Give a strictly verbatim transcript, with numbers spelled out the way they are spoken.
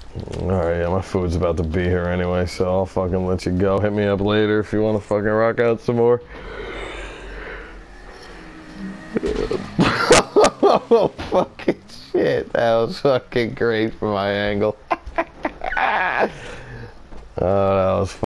Alright, yeah, my food's about to be here anyway, so I'll fucking let you go. Hit me up later if you want to fucking rock out some more. Oh, fucking shit. That was fucking great from my angle. Oh, that was